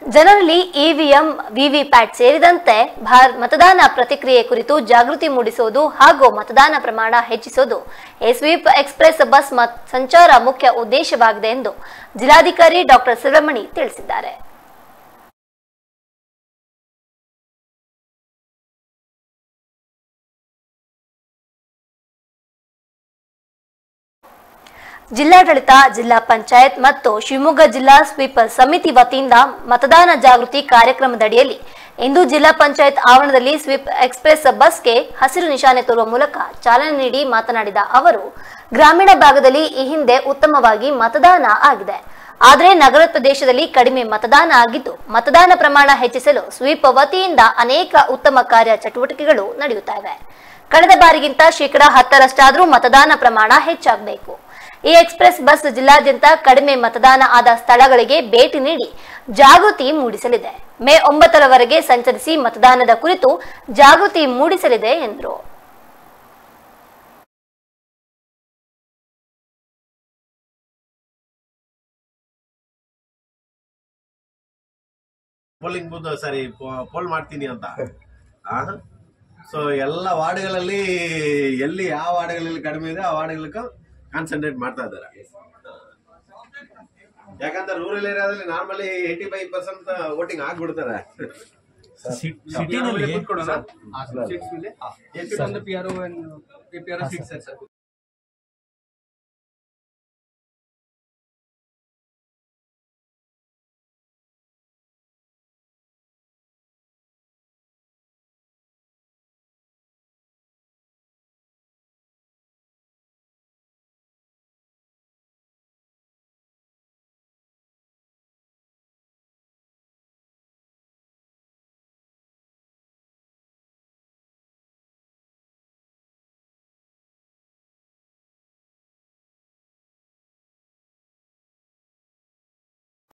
ಜನರಲ್ಲಿ EVM VVPAT ಸೇರಿದಂತೆ ಮತದಾನ ಪ್ರತಿಕ್ರಿಯೆ ಕುರಿತು ಜಾಗೃತಿ ಮೂಡಿಸುವುದು ಹಾಗೂ ಮತದಾನ ಪ್ರಮಾಣ ಹೆಚ್ಚಿಸುವುದು ಸ್ವೀಪ್ ಎಕ್ಸ್‌ಪ್ರೆಸ್ ಬಸ್ ಸಂಚಾರ ಮುಖ್ಯ ಉದ್ದೇಶವಾಗಿದೆ ಎಂದು ಜಿಲ್ಲಾಧಿಕಾರಿ ಡಾಕ್ಟರ್ ಸುಬ್ರಹ್ಮಣಿ ತಿಳಿಸಿದ್ದಾರೆ। ಜಿಲ್ಲಾಡಳಿತ, ಜಿಲ್ಲಾ ಪಂಚಾಯತ್ ಮತ್ತು ಶಿವಮೊಗ್ಗ ಜಿಲ್ಲಾ ಸ್ವೀಪ್ ಸಮಿತಿ ವತಿಯಿಂದ ಮತದಾನ ಜಾಗೃತಿ ಕಾರ್ಯಕ್ರಮದಡಿಯಲ್ಲಿ ಇಂದು ಜಿಲ್ಲಾ ಪಂಚಾಯತ್ ಆವರಣದಲ್ಲಿ ಸ್ವೀಪ್ ಎಕ್ಸ್‌ಪ್ರೆಸ್ ಬಸ್ಗೆ ಹಸಿರು ನಿಶಾನೆ ತೋರುವ ಮೂಲಕ ಚಾಲನೆ ನೀಡಿ ಮಾತನಾಡಿದ ಅವರು, ಗ್ರಾಮೀಣ ಭಾಗದಲ್ಲಿ ಈ ಹಿಂದೆ ಉತ್ತಮವಾಗಿ ಮತದಾನ ಆಗಿದೆ, ಆದರೆ ನಗರ ಪ್ರದೇಶದಲ್ಲಿ ಕಡಿಮೆ ಮತದಾನ ಆಗಿದ್ದು, ಮತದಾನ ಪ್ರಮಾಣ ಹೆಚ್ಚಿಸಲು ಸ್ವೀಪ್ ವತಿಯಿಂದ ಅನೇಕ ಉತ್ತಮ ಕಾರ್ಯ ಚಟುವಟಿಕೆಗಳು ನಡೆಯುತ್ತಿವೆ। ಕಳೆದ ಬಾರಿಗಿಂತ ಶೇಕಡಾ 10ರಷ್ಟಾದರೂ ಮತದಾನ ಪ್ರಮಾಣ ಹೆಚ್ಚಾಗಬೇಕು। ಈ ಎಕ್ಸ್‌ಪ್ರೆಸ್ ಬಸ್ ಜಿಲ್ಲಾದ್ಯಂತ ಕಡಿಮೆ ಮತದಾನ ಆದ ಸ್ಥಳಗಳಿಗೆ ಭೇಟಿ ನೀಡಿ ಜಾಗೃತಿ ಮೂಡಿಸಲಿದೆ। ಮೇ 9ರವರೆಗೆ ಸಂಚರಿಸಿ ಮತದಾನದ ಕುರಿತು ಜಾಗೃತಿ ಮೂಡಿಸಲಿದೆ ಎಂದರು। ಪೋಲಿಂಗ್ ಬೂತ್ ಸರಿ ಪೋಲ್ ಮಾಡ್ತೀನಿ ಅಂತ ಸೊ ಎಲ್ಲ ವಾರ್ಡ್ಗಳಲ್ಲಿ ಎಲ್ಲಿ ಯಾವ ವಾರ್ಡ್ಗಳಲ್ಲಿ ಕಡಿಮೆ ಇದೆ ಆ ವಾರ್ಡ್ಗಳಿಗೆ ಕಾನ್ಸಂಟ್ರೇಟ್ ಮಾಡ್ತಾ ಇದ್ದಾರೆ। ಯಾಕಂದ್ರೆ ರೂರಲ್ ಏರಿಯಾದಲ್ಲಿ ನಾರ್ಮಲಿ 85% ವೋಟಿಂಗ್ ಆಗ್ಬಿಡ್ತಾರೆ। ಸಿಟಿನಲ್ಲಿ